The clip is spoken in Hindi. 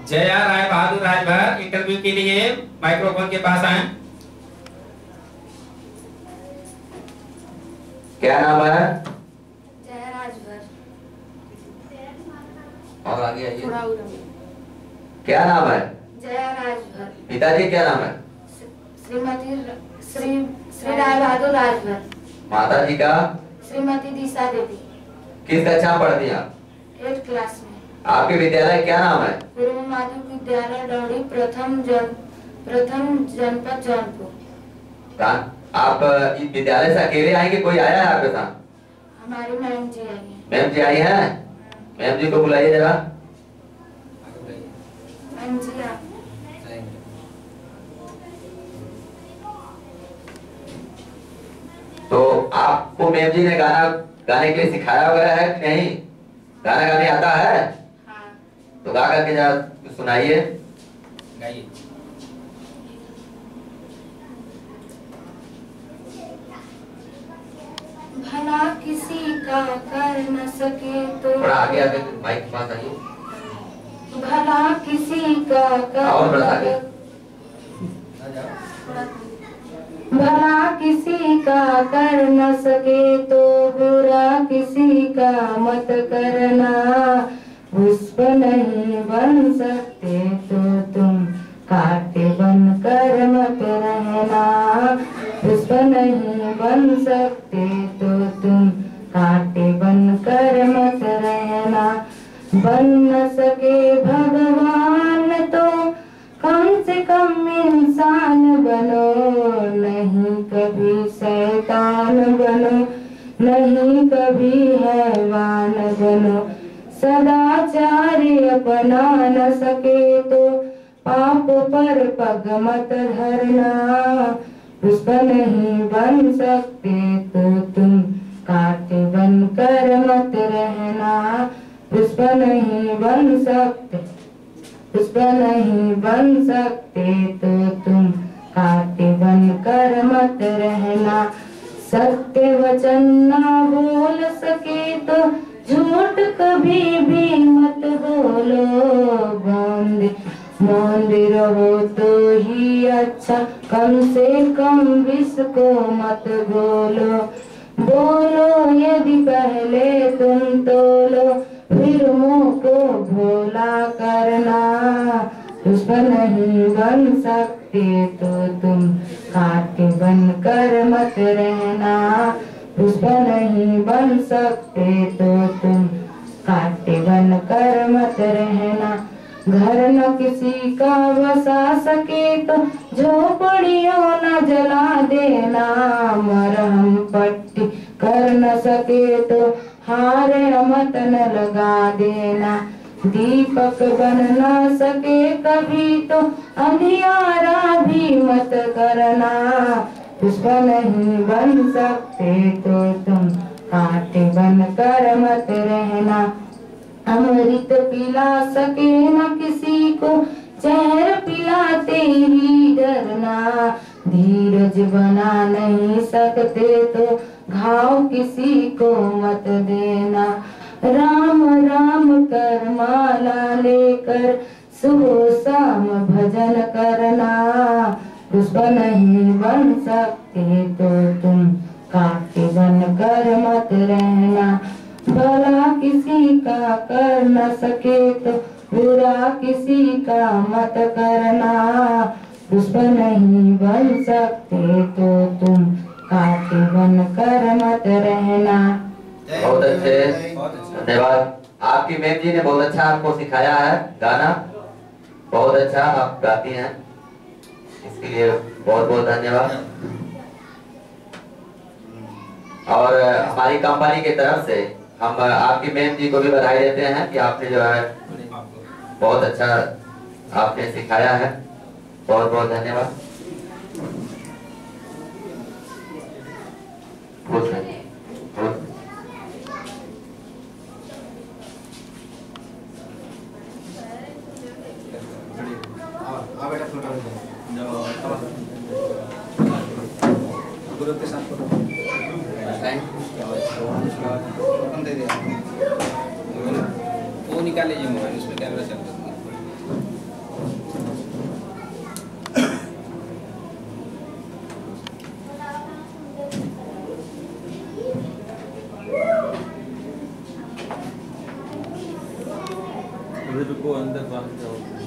जया राय बहादुर राजभर इंटरव्यू के लिए माइक्रोफोन के पास आए। क्या नाम है? जया राजभर। और आगे आइए। क्या नाम है? जया राजभर। पिताजी क्या नाम है? श्रीमती श्री राय बहादुर राजभर। माता जी का? श्रीमती दिशा देवी। किस कक्षा में पढ़ती हैं आप? 8th क्लास में। आपके विद्यालय क्या नाम है? पूर्व माध्यमिक विद्यालय डौड़ी प्रथम जनपद जौनपुर। आप इस विद्यालय से अकेले आएंगे, कोई आया है आपके साथ? हमारी मैम जी आई है। मैम जी आई हैं? मैम जी को बुलाइए जरा। मैम जी आप। तो आपको मैम जी ने गाने के लिए सिखाया वगैरह है कि नहीं? गाना गाने आता है? हाँ। तो गा करके जरा सुनाइए। गाइए। भला किसी का कर न सके तो थोड़ा आगे आगे माइक के पास आइए। भला किसी का कर और बढ़ा आगे। भला किसी का कर न सके तो बुरा किसी का मत करना। पुष्प नहीं बन सकते तो तुम कांटे बन कर मत रहना। पुष्प नहीं बन सकते तो तुम कांटे बन कर मत रहना। बन न सके भगवान तो कम से कम इंसान बनो। नहीं कभी शैतान बनो, नहीं कभी हैवान बनो। सदाचार्य अपना न सके तो पाप पर पग मत धरना। पुष्प नहीं बन सकते तो तुम कांटे बन कर मत रहना। पुष्प नहीं बन सकते, पुष्प नहीं बन सकते तो तुम कांटे बन कर मत रहना। सत्य वचन ना बोल सके तो झूठ कभी भी मत बोलो। मौन रहो तो ही अच्छा, कम से कम विष को मत बोलो। बोलो यदि पहले तुम तोलो, फिर मुंह को भोला करना। पुष्प नहीं बन सकते तो तुम कांटे बन कर मत रहना। पुष्प नहीं बन सकते तो तुम कांटे बन कर मत रहना। घर न किसी का बसा सके तो झोपड़ियों न जला देना। मरहम पट्टी कर न सके तो हार मत न लगा देना। दीपक बन न सके कभी तो अंधियारा भी मत करना। पुष्प नहीं बन सकते तो तुम कांटे बन कर मत रहना। अमृत पिला सके न किसी को, जहर पिलाते ही डरना। धीरज बना नहीं सकते तो घाव किसी को मत देना। राम राम कर माला लेकर सुबह शाम भजन करना। पुष्प नहीं बन सकते तो तुम कांटे बन कर मत रहना। भला किसी का कर न सके तो बुरा किसी का मत करना। पुष्प नहीं बन सकते तो तुम कांटे बन कर मत रहना। बहुत अच्छे, धन्यवाद। आपकी मैम जी ने बहुत अच्छा आपको सिखाया है गाना, बहुत अच्छा आप गाती हैं, इसके लिए बहुत बहुत धन्यवाद। और हमारी कंपनी की तरफ से हम आपकी मैम जी को भी बधाई देते हैं कि आपने जो है बहुत अच्छा आपने सिखाया है, बहुत बहुत धन्यवाद। खुश हैं, खुश। ग्रुप के साथ फोटो वो निकाल लीजिए मोबाइल, उसमें कैमरा चल रहा है। ब्रेड को अंदर बांध जाओ।